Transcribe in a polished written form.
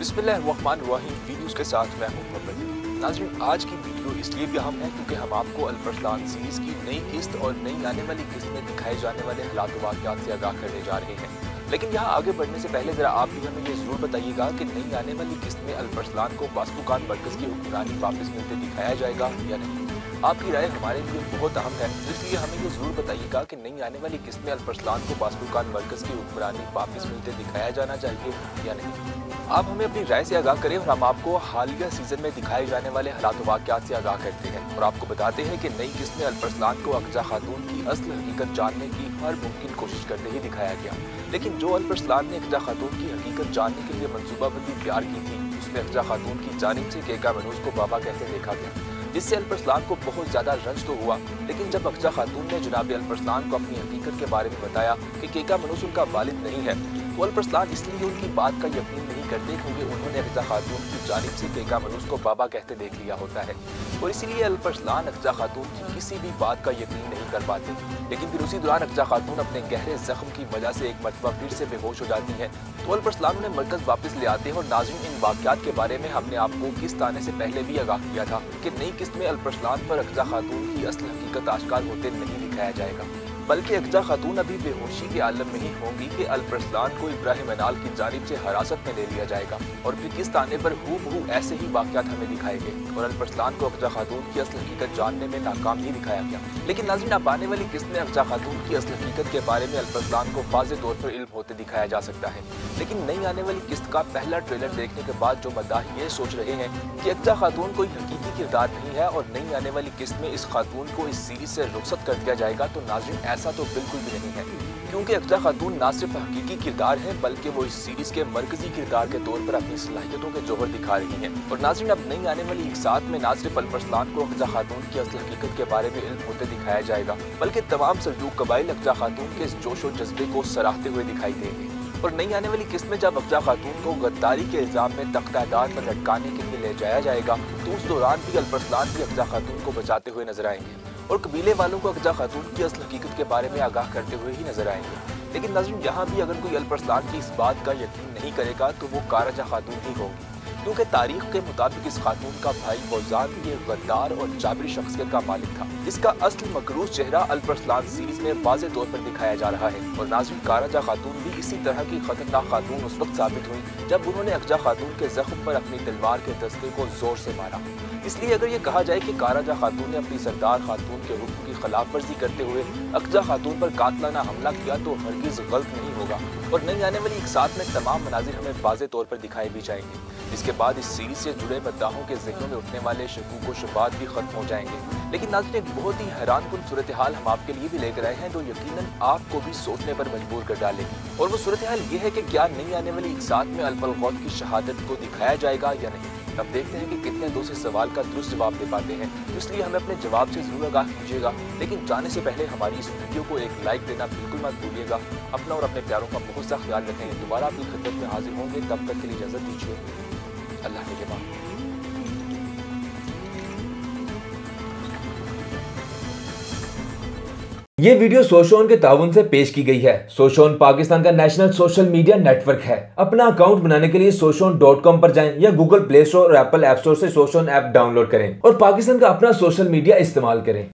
बिस्मिल्लाहिर्रहमानिर्रहीम। वीडियोस के साथ मैं हूं मोहम्मद। नाज़रीन, आज की वीडियो इसलिए भी अहम है क्योंकि हम आपको अल-फरसान सीरीज़ की नई किस्त और नई आने वाली किस्त में दिखाए जाने वाले हालात व वाक़यात से आगाह करने जा रहे हैं। लेकिन यहाँ आगे बढ़ने से पहले ज़रा आप भी हमें ये ज़रूर बताइएगा कि नई आने वाली किस्त में अल-फरसान को बाज़-तुक़ात मरकज़ की हुक्मरानी वापस मिलते दिखाया जाएगा या नहीं। आपकी राय हमारे लिए बहुत अहम है, इसलिए हमें ये ज़रूर बताइएगा कि नई आने वाली किस्त में अल-फरसान को बाज़-तुक़ात मरकज़ की हुक्मरानी वापस मिलते दिखाया जाना चाहिए या नहीं। आप हमें अपनी राय से आगाह करें और हम आपको हालिया सीजन में दिखाए जाने वाले हालात वाक़यात से आगाह करते हैं और आपको बताते हैं कि नई किस्त में अल-फरसान को अक़ज़ा खातून की असल हकीकत जानने की हर मुमकिन कोशिश करते ही दिखाया गया। लेकिन जो अल-फरसान ने अक़ज़ा खातून की हकीकत जानने के लिए मनसूबाबंदी तैयार की थी, उसमें अक़ज़ा खातून की जानिब से केका मनूस को बाबा कहते देखा गया, जिससे अल-फरसान को बहुत ज़्यादा रंज तो हुआ। लेकिन जब अक़ज़ा खातून ने जनाब अल-फरसान को अपनी हकीकत के बारे में बताया कि केका मनूस उनका वालिद नहीं है, तो अल-फरसान इसलिए उनकी बात का यकीन नहीं करते क्योंकि उन्होंने अक़ज़ा खातून की जानिब से केका मनूस को बाबा कहते देख लिया होता है और इसीलिए अल-फरसान अक़ज़ा खातून की किसी भी बात का यकीन नहीं कर पाते। लेकिन फिर उसी दौरान अक़ज़ा खातून अपने गहरे जख्म की वजह से एक मरतबा फिर से बेहोश हो जाती है, तो अल-फरसान उन्हें मरकज़ वापस ले आते हैं। और नाज़रीन, इन वाक़यात के बारे में हमने आपको किस्त आने से पहले भी आगाह किया था कि नई किस्त में अल-फरसान पर अक़ज़ा खातून की असल हकीकत आश्कार होते नहीं दिखाया जाएगा, बल्कि अक़ज़ा खातून अभी बेहोशी के आलम में ही होंगी कि अल-फरसान को इब्राहिम अनाल की जानिब से हिरासत में ले लिया जाएगा और फिर किस्त आने पर हूबहू ऐसे ही वाक़यात हमें दिखाएंगे और अल-फरसान को अक़ज़ा खातून की असल हकीकत जानने में नाकाम ही दिखाया गया। लेकिन नाज़रीन, अब आने वाली किस्त में अक़ज़ा खातून की असल हकीकत के बारे में अल-फरसान को वाज़े तौर पर इल्म होते दिखाया जा सकता है। लेकिन नई आने वाली किस्त का पहला ट्रेलर देखने के बाद जो मद्दाह ये सोच रहे हैं कि अक़ज़ा खातून कोई हकीकी किरदार नहीं है और नई आने वाली किस्त में इस खातून को इस सीरीज से रुखसत कर दिया जाएगा, तो नाज़रीन ऐसा तो बिल्कुल भी नहीं है, क्योंकि अक़ज़ा खातून ना सिर्फ हकीकी किरदार है बल्कि वो इस सीरीज के मरकजी किरदार के तौर पर अपनी सलाहियतों के जोहर दिखा रही हैं। और नाज़रीन, अब नई आने वाली इकसात में ना सिर्फ अल-फरसान को अक़ज़ा खातून की असल हकीकत के बारे में इल्म होते दिखाया जाएगा, बल्कि तमाम सल्जूक कबाइल अक़ज़ा खातून के इस जोश और जज्बे को सराहते हुए दिखाई देंगे। और नई आने वाली किस्त में जब अक़ज़ा खातून को गद्दारी के इल्ज़ाम में तख्ता-ए-दाद पर लटकाने के लिए ले जाया जाएगा, तो उस दौरान भी अल-फरसान भी अक़ज़ा खातून को बचाते हुए नजर आएंगे और कबीले वालों को अक़ज़ा खातून की असल हकीकत के बारे में आगाह करते हुए ही नजर आएंगे। लेकिन नाज़रीन, यहाँ भी अगर कोई अल-फरसान की इस बात का यकीन नहीं करेगा तो वो कारजा खातून ही होगी, क्योंकि तारीख के मुताबिक इस खातून का भाई फौजान भी एक गद्दार और जाबरी शख्सियत का मालिक था, जिसका असल मकरूज चेहरा अल-फरसान सीरीज में वाज़े तौर पर दिखाया जा रहा है। और नाज़रीन, कारजा खातून भी इसी तरह की खतरनाक खातून उस वक्त साबित हुई जब उन्होंने अक़ज़ा खातून के जख्म पर अपनी तलवार के दस्ते को जोर से मारा। इसलिए अगर ये कहा जाए कि कारजा खातून ने अपनी सरदार खातून के हुक्म की खिलाफ वर्जी करते हुए अक़ज़ा खातून पर कातलाना हमला किया तो हरगिज़ गलत नहीं होगा। और नई आने वाली इकसात में तमाम मनाजिर हमें वाज़े तौर पर दिखाए भी जाएंगे, जिसके बाद इस सीरीज से जुड़े मद्दाहों के ज़हनों में उठने वाले शकूक व शुबहात भी खत्म हो जाएंगे। लेकिन नाज़रीन, एक बहुत ही हैरानकुन सूरत हाल हम आपके लिए भी लेकर आए हैं जो यकीनन आपको भी सोचने पर मजबूर कर डालेगी। और वो सूरत हाल ये है कि क्या नई आने वाली इकसात में अल-फलगौत की शहादत को दिखाया जाएगा या नहीं। अब देखते हैं कि कितने दोस्त इस सवाल का दुरुस्त जवाब दे पाते हैं, इसलिए हमें अपने जवाब से जरूर आगाह कीजिएगा। लेकिन जाने से पहले हमारी इस वीडियो को एक लाइक देना बिल्कुल मत भूलिएगा। अपना और अपने प्यारों का बहुत सा ख्याल रखें। दोबारा आपकी खिदमत में हाजिर होंगे, तब तक के लिए इजाजत दीजिए। अल्लाह निगहबान। ये वीडियो सोशोन के ताउन से पेश की गई है। सोशोन पाकिस्तान का नेशनल सोशल मीडिया नेटवर्क है। अपना अकाउंट बनाने के लिए soshon.com पर जाएं या गूगल प्ले स्टोर और एप्पल ऐप स्टोर से सोशोन ऐप डाउनलोड करें और पाकिस्तान का अपना सोशल मीडिया इस्तेमाल करें।